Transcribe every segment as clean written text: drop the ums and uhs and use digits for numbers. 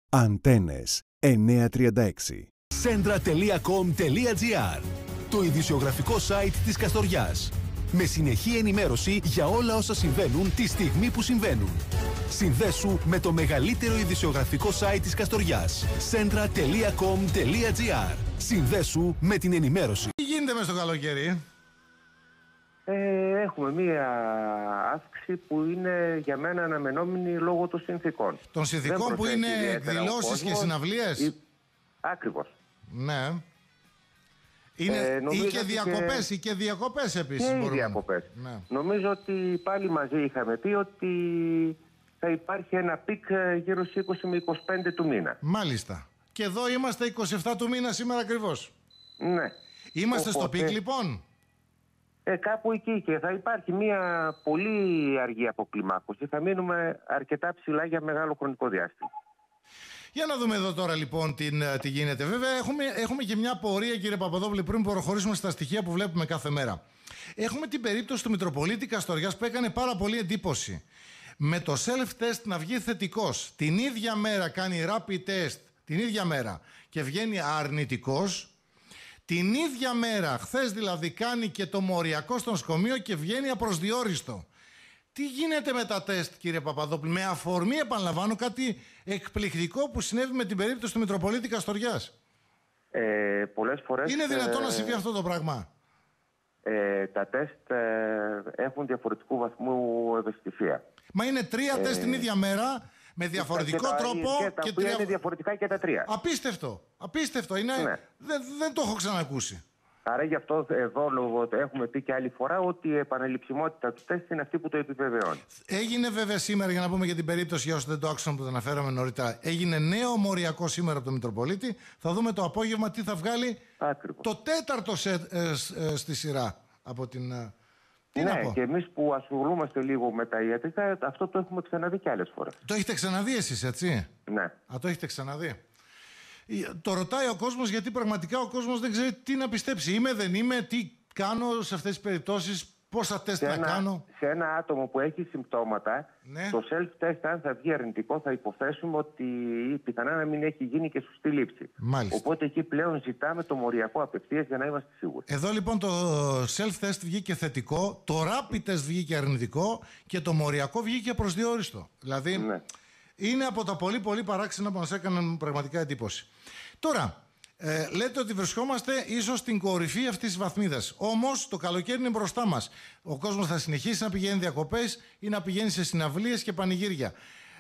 Αντένες 936. Centra.com.gr, το ειδησιογραφικό site της Καστοριάς. Με συνεχή ενημέρωση για όλα όσα συμβαίνουν τη στιγμή που συμβαίνουν. Συνδέσου με το μεγαλύτερο ειδησιογραφικό site της Καστοριάς. Centra.com.gr. Συνδέσου με την ενημέρωση. Τι γίνεται μες στο καλοκαίρι? Έχουμε μία αύξηση που είναι για μένα αναμενόμενη λόγω των συνθήκων. Των συνθήκων που είναι εκδηλώσεις και συναυλίες. Ακριβώς. Ναι. Είναι ή και διακοπές, ή και διακοπές επίσης. Και οι διακοπές. Ναι. Νομίζω ότι πάλι μαζί είχαμε πει ότι θα υπάρχει ένα πικ γύρω στις 20 με 25 του μήνα. Μάλιστα. Και εδώ είμαστε 27 του μήνα σήμερα ακριβώς. Ναι. Είμαστε στο πικ λοιπόν. Κάπου εκεί, και θα υπάρχει μια πολύ αργή αποκλιμάκωση. Θα μείνουμε αρκετά ψηλά για μεγάλο χρονικό διάστημα. Για να δούμε εδώ τώρα λοιπόν τι γίνεται. Βέβαια έχουμε και μια πορεία, κύριε Παπαδόπουλε, πριν προχωρήσουμε στα στοιχεία που βλέπουμε κάθε μέρα. Έχουμε την περίπτωση του Μητροπολίτη Καστοριάς που έκανε πάρα πολύ εντύπωση. Με το self-test να βγει θετικός. Την ίδια μέρα κάνει rapid test, την ίδια μέρα, και βγαίνει αρνητικός. Την ίδια μέρα, χθες δηλαδή, κάνει και το μοριακό στο νοσοκομείο και βγαίνει απροσδιόριστο. Τι γίνεται με τα τεστ, κύριε Παπαδόπουλο? Με αφορμή, επαναλαμβάνω, κάτι εκπληκτικό που συνέβη με την περίπτωση του Μητροπολίτη Καστοριάς. Πολλές φορές... Είναι δυνατόν να συμβεί αυτό το πράγμα? Τα τεστ έχουν διαφορετικού βαθμού ευαισθησία. Μα είναι 3 τεστ την ίδια μέρα, με διαφορετικό τρόπο. Και τα είναι διαφορετικά και τα 3. Απίστευτο. Απίστευτο. Είναι... Ναι. Δεν το έχω ξανακούσει. Άρα γι' αυτό εδώ έχουμε πει και άλλη φορά ότι η επαναληψιμότητα του τεστ είναι αυτή που το επιβεβαιώνει. Έγινε βέβαια σήμερα, για να πούμε για την περίπτωση, για όσοι δεν το άκουσαν που το αναφέραμε νωρίτερα, έγινε νέο μοριακό σήμερα από τον Μητροπολίτη. Θα δούμε το απόγευμα τι θα βγάλει. Ακριβώς. Το 4ο στη σειρά από την... Ναι, και εμείς που ασχολούμαστε λίγο με τα ιατρικά, αυτό το έχουμε ξαναδεί και άλλες φορές. Το έχετε ξαναδεί εσείς, έτσι? Ναι. Το έχετε ξαναδεί. Το ρωτάει ο κόσμος γιατί πραγματικά ο κόσμος δεν ξέρει τι να πιστέψει. Είμαι, δεν είμαι, τι κάνω σε αυτές τις περιπτώσεις, πόσα τεστ να κάνω. Σε ένα άτομο που έχει συμπτώματα, ναι, το self-test, αν θα βγει αρνητικό, θα υποθέσουμε ότι πιθανά να μην έχει γίνει και σωστή λήψη. Μάλιστα. Οπότε εκεί πλέον ζητάμε το μοριακό απευθείας για να είμαστε σίγουροι. Εδώ λοιπόν το self-test βγήκε θετικό, το rapid test βγήκε αρνητικό και το μοριακό βγήκε προσδιορίστο. Δηλαδή... Ναι. Είναι από τα πολύ πολύ παράξενα που μας έκαναν πραγματικά εντύπωση. Τώρα, λέτε ότι βρισκόμαστε ίσως στην κορυφή αυτής της βαθμίδας. Όμως το καλοκαίρι είναι μπροστά μας. Ο κόσμος θα συνεχίσει να πηγαίνει διακοπές ή να πηγαίνει σε συναυλίες και πανηγύρια.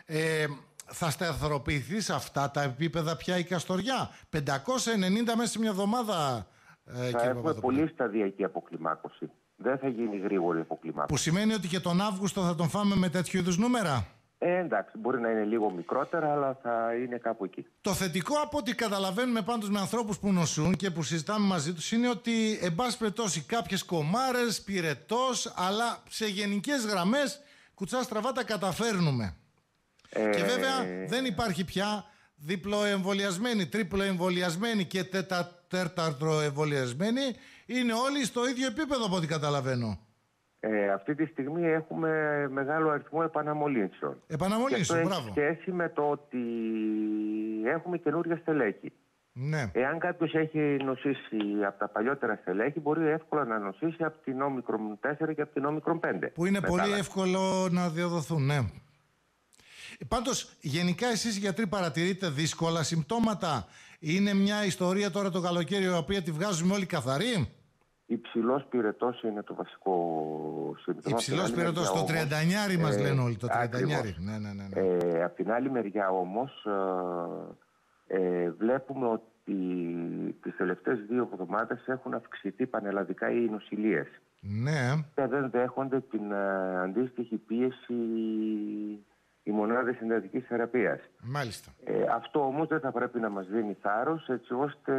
Θα σταθεροποιηθεί σε αυτά τα επίπεδα πια η Καστοριά? 590 μέσα σε μια εβδομάδα, θα έχουμε πολύ σταδιακή αποκλιμάκωση. Δεν θα γίνει γρήγορη αποκλιμάκωση. Που σημαίνει ότι και τον Αύγουστο θα τον φάμε με τέτοιου είδους νούμερα? Εντάξει, μπορεί να είναι λίγο μικρότερα, αλλά θα είναι κάπου εκεί. Το θετικό, από ό,τι καταλαβαίνουμε πάντως με ανθρώπους που νοσούν και που συζητάμε μαζί τους, είναι ότι εν πάση περιπτώσει κάποιες κομμάρες, πυρετός, αλλά σε γενικές γραμμές κουτσά στραβά τα καταφέρνουμε. Και βέβαια δεν υπάρχει πια διπλοεμβολιασμένοι, τρίπλοεμβολιασμένοι και τέταρτοεμβολιασμένοι. Είναι όλοι στο ίδιο επίπεδο από ό,τι καταλαβαίνω. Αυτή τη στιγμή έχουμε μεγάλο αριθμό επαναμολύνσεων. Επαναμολύνσεων, μπράβο. Έχει σχέση με το ότι έχουμε καινούργια στελέχη. Ναι. Εάν κάποιος έχει νοσήσει από τα παλιότερα στελέχη, μπορεί εύκολα να νοσήσει από την όμικρον 4 και από την όμικρον 5. Που είναι πολύ εύκολο να διαδοθούν, ναι. Πάντως, γενικά εσείς γιατροί παρατηρείτε δύσκολα συμπτώματα? Είναι μια ιστορία τώρα το καλοκαίρι, η οποία τη βγάζουμε όλοι καθαρή? Υψηλός πυρετός είναι το βασικό σύμπτωμα. Υψηλός πυρετός, το 39 μας λένε όλοι, το 39. Ναι. Απ' την άλλη μεριά όμως βλέπουμε ότι τις τελευταίες 2 εβδομάδες έχουν αυξηθεί πανελλαδικά οι νοσηλίες. Ναι. Και δεν δέχονται την αντίστοιχη πίεση οι μονάδες εντατικής θεραπείας. Μάλιστα. Αυτό όμως δεν θα πρέπει να μας δίνει θάρρος, έτσι ώστε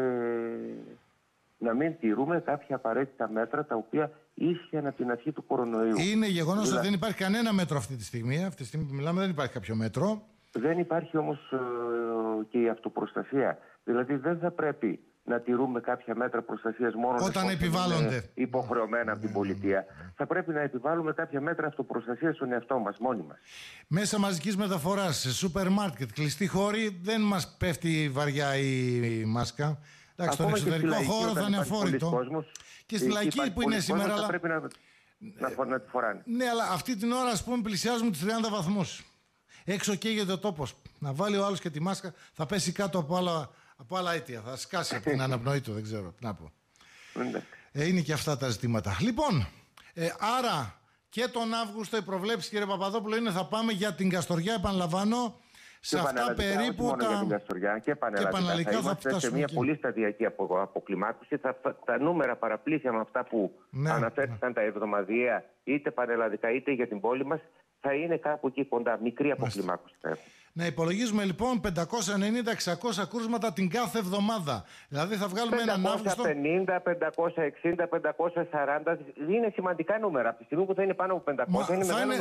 να μην τηρούμε κάποια απαραίτητα μέτρα τα οποία ίσχυαν από την αρχή του κορονοϊού. Είναι γεγονός ότι δεν υπάρχει κανένα μέτρο αυτή τη στιγμή. Αυτή τη στιγμή που μιλάμε δεν υπάρχει κάποιο μέτρο. Δεν υπάρχει όμως και η αυτοπροστασία. Δηλαδή δεν θα πρέπει να τηρούμε κάποια μέτρα προστασίας μόνο όταν επιβάλλονται υποχρεωμένα από την πολιτεία. Θα πρέπει να επιβάλλουμε κάποια μέτρα αυτοπροστασίας στον εαυτό μας, μόνοι μας. Μέσα μαζικής μεταφοράς, σε σούπερ μάρκετ, κλειστή χώρη, δεν μας πέφτει βαριά η μάσκα. Εντάξει, στον εξωτερικό χώρο θα είναι αφόρητο. Και στη λαϊκή που είναι σήμερα. Θα πρέπει να τη φοράνε. Ναι, αλλά αυτή την ώρα, ας πούμε, πλησιάζουμε τους 30 βαθμούς. Έξω καίγεται ο τόπος. Να βάλει ο άλλος και τη μάσκα, θα πέσει κάτω από άλλα αίτια. Θα σκάσει από την αναπνοή του, δεν ξέρω τι να πω. Είναι και αυτά τα ζητήματα. Λοιπόν, άρα και τον Αύγουστο οι προβλέψεις, κύριε Παπαδόπουλο, είναι θα πάμε για την Καστοριά, επαναλαμβάνω, σε αυτά περίπου όχι μόνο για την Καστοριά, και πανελλαδικά. Θα είμαστε σε μια πολύ σταδιακή αποκλιμάκωση. Τα νούμερα παραπλήσια με αυτά που αναφέρθηκαν τα εβδομαδιαία, είτε πανελλαδικά είτε για την πόλη μας, θα είναι κάπου εκεί κοντά. Μικρή αποκλιμάκωση θα έχουμε. Να υπολογίζουμε λοιπόν 590-600 κρούσματα την κάθε εβδομάδα. Δηλαδή θα βγάλουμε έναν Αύγουστο. 550, 560, 540. Είναι σημαντικά νούμερα. Από τη στιγμή που θα είναι πάνω από 500, είναι θα είναι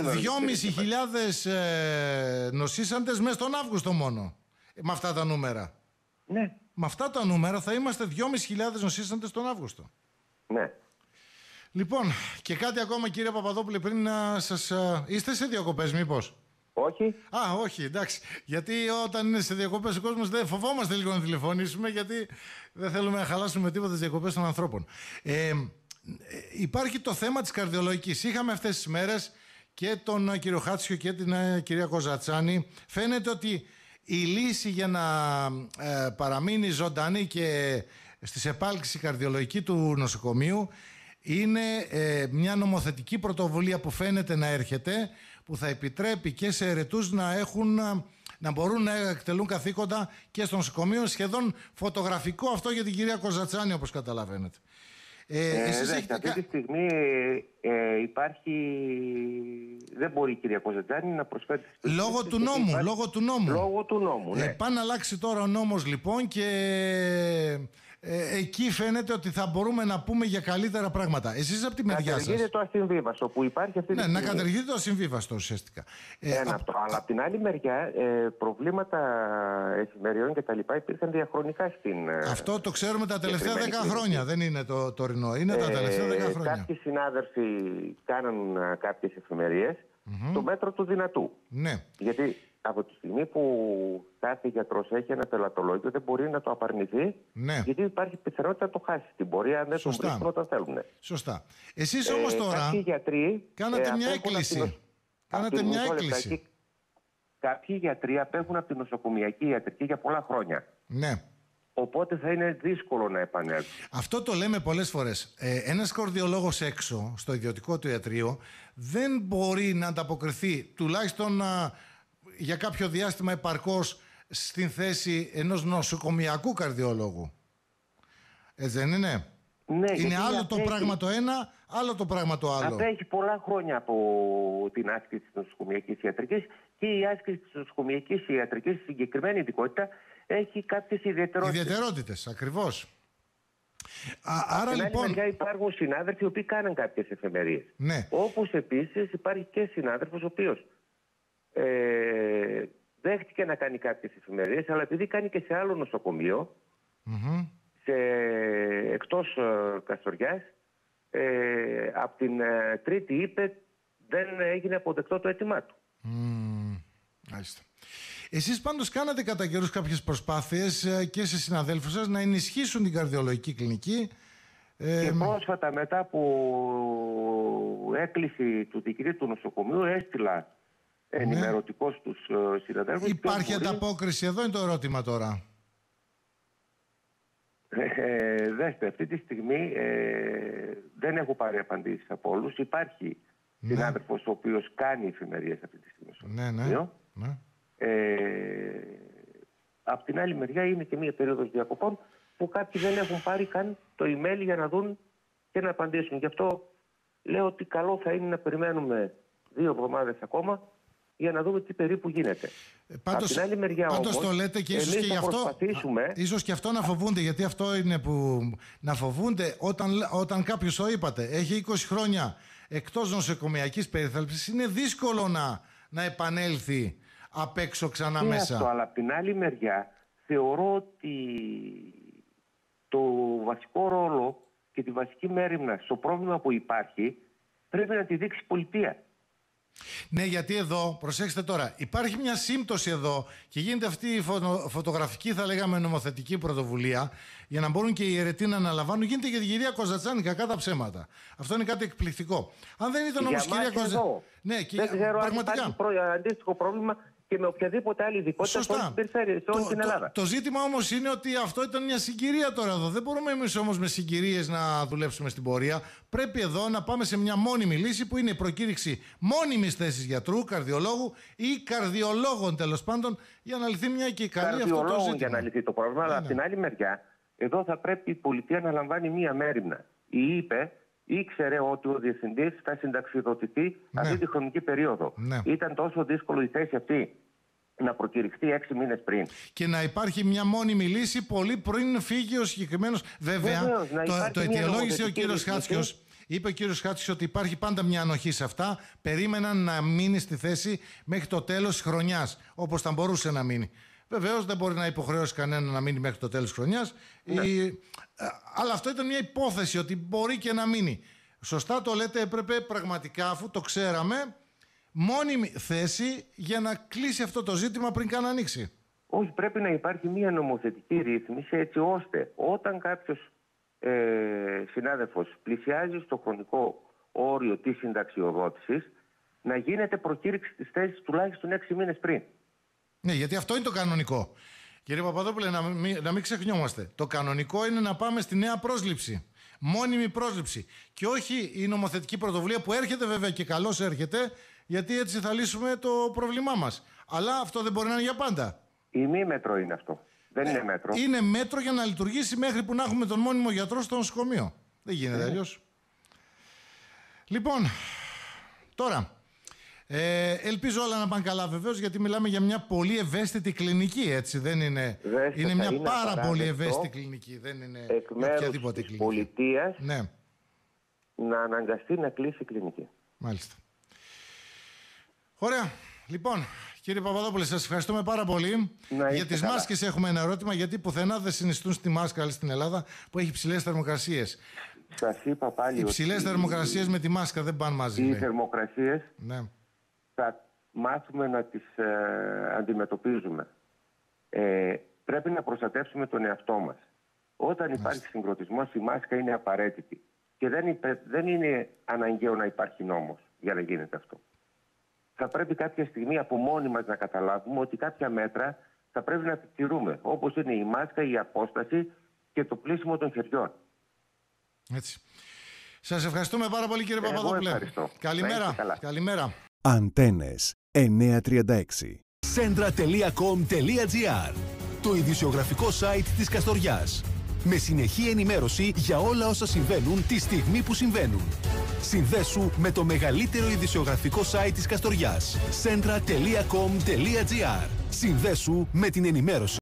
2.500 νοσήσαντες μέσα στον Αύγουστο μόνο. Με αυτά τα νούμερα. Ναι. Με αυτά τα νούμερα θα είμαστε 2.500 νοσήσαντες τον Αύγουστο. Ναι. Λοιπόν, και κάτι ακόμα, κύριε Παπαδόπουλε, πριν να σας... Είστε σε διακοπές μήπως? Όχι. Όχι, εντάξει. Γιατί όταν είναι σε διακοπές ο κόσμος δεν φοβόμαστε λίγο να τηλεφωνήσουμε, γιατί δεν θέλουμε να χαλάσουμε τίποτα τις διακοπές των ανθρώπων. Υπάρχει το θέμα της καρδιολογικής. Είχαμε αυτές τις μέρες και τον κύριο Χάτσιο και την κυρία Κοζατσάνη. Φαίνεται ότι η λύση για να παραμείνει ζωντανή και στις επάλξη καρδιολογική του νοσοκομείου είναι μια νομοθετική πρωτοβουλία που φαίνεται να έρχεται, που θα επιτρέπει και σε αιρετούς να μπορούν να εκτελούν καθήκοντα και στο νοσοκομείο. Σχεδόν φωτογραφικό αυτό για την κυρία Κοζατσάνη, όπως καταλαβαίνετε. Αυτή τη στιγμή υπάρχει... Δεν μπορεί η κυρία Κοζατσάνη να προσφέρει... Λόγω του νόμου. Λόγω του νόμου, ναι. Πάει να αλλάξει τώρα ο νόμος λοιπόν και... εκεί φαίνεται ότι θα μπορούμε να πούμε για καλύτερα πράγματα. Εσείς από τη μεριά σας. Να καταργείτε το ασυμβίβαστο που υπάρχει αυτή τη στιγμή. Να καταργείτε το ασυμβίβαστο ουσιαστικά. Αυτό. Αλλά από την άλλη μεριά, προβλήματα εφημεριών και τα λοιπά υπήρχαν διαχρονικά στην. Αυτό το ξέρουμε τα τελευταία 10 χρόνια. Δεν είναι το τωρινό. Είναι τα τελευταία 10 χρόνια. Κάποιοι συνάδελφοι κάναν κάποιες εφημερίες στο μέτρο του δυνατού. Ναι. Γιατί από τη στιγμή που κάθε γιατρός έχει ένα πελατολόγιο, δεν μπορεί να το απαρνηθεί, γιατί υπάρχει πιθανότητα να το χάσει στην πορεία, αν δεν τον βρίσκουν όταν θέλουν. Σωστά. Εσείς όμως τώρα κάποιοι γιατροί, κάνατε μια έκκληση. Κάποιοι γιατροί απέχουν από την νοσοκομιακή ιατρική για πολλά χρόνια. Ναι. Οπότε θα είναι δύσκολο να επανέλθουν. Αυτό το λέμε πολλές φορές. Ένας καρδιολόγος έξω, στο ιδιωτικό του ιατρείο, δεν μπορεί να ανταποκριθεί τουλάχιστον για κάποιο διάστημα επαρκώς στην θέση ενός νοσοκομιακού καρδιολόγου. Έτσι δεν είναι? Ναι, είναι άλλο το πράγμα το ένα, άλλο το πράγμα το άλλο. Απέχει πολλά χρόνια από την άσκηση της νοσοκομιακής ιατρικής, και η άσκηση της νοσοκομιακής ιατρικής στη συγκεκριμένη ειδικότητα έχει κάποιες ιδιαιτερότητες. Ιδιαιτερότητες, ακριβώς. Άρα λοιπόν υπάρχουν συνάδελφοι οι οποίοι κάναν κάποιες εφημερίες. Ναι. Όπως επίσης υπάρχει και συνάδελφος ο οποίος δέχτηκε να κάνει κάποιες εφημερίες, αλλά επειδή κάνει και σε άλλο νοσοκομείο, εκτός Καστοριάς, από την Τρίτη είπε δεν έγινε αποδεκτό το αίτημά του. Μάλιστα. Εσείς πάντως κάνατε κατά καιρούς κάποιες προσπάθειες και σε συναδέλφους σας να ενισχύσουν την καρδιολογική κλινική. Και πρόσφατα, μετά που έκλεισε του διοικητή του νοσοκομείου, έστειλα ενημερωτικό στους συναδέλφους. Υπάρχει ανταπόκριση εδώ, είναι το ερώτημα τώρα? Δέστε, αυτή τη στιγμή δεν έχω πάρει απαντήσεις από όλους. Υπάρχει συνάδελφος ο οποίος κάνει εφημερίες αυτή τη στιγμή. Ναι. Απ' την άλλη μεριά είναι και μία περίοδος διακοπών που κάποιοι δεν έχουν πάρει καν το email για να δουν και να απαντήσουν. Γι' αυτό λέω ότι καλό θα είναι να περιμένουμε 2 εβδομάδες ακόμα για να δούμε τι περίπου γίνεται. Πάντως, απ' την άλλη μεριά όμως, το λέτε και ίσως και γι' αυτό, ίσως και αυτό να φοβούνται, γιατί αυτό είναι που να φοβούνται όταν κάποιος, το είπατε, έχει 20 χρόνια εκτός νοσοκομιακής περίθαλψης, είναι δύσκολο να επανέλθει απ' έξω ξανά και μέσα. Αυτό, αλλά από την άλλη μεριά θεωρώ ότι το βασικό ρόλο και τη βασική μέριμνα στο πρόβλημα που υπάρχει πρέπει να τη δείξει η πολιτεία. Ναι, γιατί εδώ, προσέξτε τώρα, υπάρχει μια σύμπτωση εδώ και γίνεται αυτή η φωτογραφική, θα λέγαμε, νομοθετική πρωτοβουλία για να μπορούν και οι αιρετοί να αναλαμβάνουν. Γίνεται για την κυρία Κοζατσάνη, κακά τα ψέματα. Αυτό είναι κάτι εκπληκτικό. Αν δεν ήταν όμως κυρία Κοζατσάνη. Ναι, και δεν ξέρω πραγματικά. αν υπάρχει αντίστοιχο πρόβλημα και με οποιαδήποτε άλλη ειδικότητα σε όλη την περιφέρεια, σε όλη την Ελλάδα. Το ζήτημα όμως είναι ότι αυτό ήταν μια συγκυρία τώρα εδώ. Δεν μπορούμε εμείς όμως με συγκυρίες να δουλέψουμε στην πορεία. Πρέπει εδώ να πάμε σε μια μόνιμη λύση που είναι η προκήρυξη μόνιμης θέσης γιατρού, καρδιολόγου ή καρδιολόγων τέλος πάντων για να λυθεί μια και καλή αυτό το ζήτημα. Για να λυθεί το πρόβλημα, αλλά από την άλλη μεριά, εδώ θα πρέπει η πολιτεία να λαμβάνει μια μέριμνα. Η ΥΠΕ ήξερε ότι ο διευθυντής θα συνταξιδοτηθεί αυτή τη χρονική περίοδο. Ήταν τόσο δύσκολο η θέση αυτή να προκηρυχθεί 6 μήνες πριν. Και να υπάρχει μια μόνιμη λύση πολύ πριν φύγει ο συγκεκριμένος. Βέβαια, το αιτιολόγησε ο κύριος Χάτσιος. Είπε ο κύριος Χάτσιος ότι υπάρχει πάντα μια ανοχή σε αυτά. Περίμεναν να μείνει στη θέση μέχρι το τέλος της χρονιάς, όπως θα μπορούσε να μείνει. Βεβαίως δεν μπορεί να υποχρεώσει κανένα να μείνει μέχρι το τέλος της χρονιάς. Αλλά αυτό ήταν μια υπόθεση ότι μπορεί και να μείνει. Σωστά το λέτε, έπρεπε πραγματικά, αφού το ξέραμε, μόνιμη θέση για να κλείσει αυτό το ζήτημα πριν καν ανοίξει. Όχι, πρέπει να υπάρχει μια νομοθετική ρύθμιση έτσι ώστε όταν κάποιος συνάδελφος πλησιάζει στο χρονικό όριο της συνταξιοδότησης να γίνεται προκήρυξη της θέσης τουλάχιστον 6 μήνες πριν. Ναι, γιατί αυτό είναι το κανονικό. Κύριε Παπαδόπουλε, να μην ξεχνιόμαστε. Το κανονικό είναι να πάμε στη νέα πρόσληψη. Μόνιμη πρόσληψη. Και όχι η νομοθετική πρωτοβουλία που έρχεται βέβαια και καλώς έρχεται, γιατί έτσι θα λύσουμε το πρόβλημά μας. Αλλά αυτό δεν μπορεί να είναι για πάντα. Ημίμετρο είναι αυτό. Δεν είναι μέτρο. Είναι μέτρο για να λειτουργήσει μέχρι που να έχουμε τον μόνιμο γιατρό στο νοσοκομείο. Δεν γίνεται αλλιώς. Λοιπόν, τώρα. Ελπίζω όλα να πάνε καλά βεβαίως, γιατί μιλάμε για μια πολύ ευαίσθητη κλινική, έτσι δεν είναι? Είναι μια πάρα πολύ ευαίσθητη κλινική, δεν είναι οποιαδήποτε κλινική. Πολιτείας να αναγκαστεί να κλείσει η κλινική. Μάλιστα. Ωραία. Λοιπόν, κύριε Παπαδόπουλε, σας ευχαριστούμε πάρα πολύ. Για τις μάσκες έχουμε ένα ερώτημα, γιατί πουθενά δεν συνιστούν στη μάσκα στην Ελλάδα που έχει υψηλές θερμοκρασίες. Σας είπα πάλι υψηλές θερμοκρασίες με τη μάσκα δεν πάνε μαζί. Οι θερμοκρασίες θα μάθουμε να τις αντιμετωπίζουμε. Πρέπει να προστατεύσουμε τον εαυτό μας. Όταν υπάρχει συγκροτισμός, η μάσκα είναι απαραίτητη. Και δεν είναι αναγκαίο να υπάρχει νόμος για να γίνεται αυτό. Θα πρέπει κάποια στιγμή από μόνοι μας να καταλάβουμε ότι κάποια μέτρα θα πρέπει να τηρούμε. Όπως είναι η μάσκα, η απόσταση και το πλύσιμο των χεριών. Έτσι. Σας ευχαριστούμε πάρα πολύ, κύριε Παπαδόπουλε. Καλημέρα. Καλημέρα. Αντένες 936. Centra.com.gr, το ειδησιογραφικό site της Καστοριάς. Με συνεχή ενημέρωση για όλα όσα συμβαίνουν τη στιγμή που συμβαίνουν. Συνδέσου με το μεγαλύτερο ειδησιογραφικό site της Καστοριάς. Centra.com.gr. Συνδέσου με την ενημέρωση.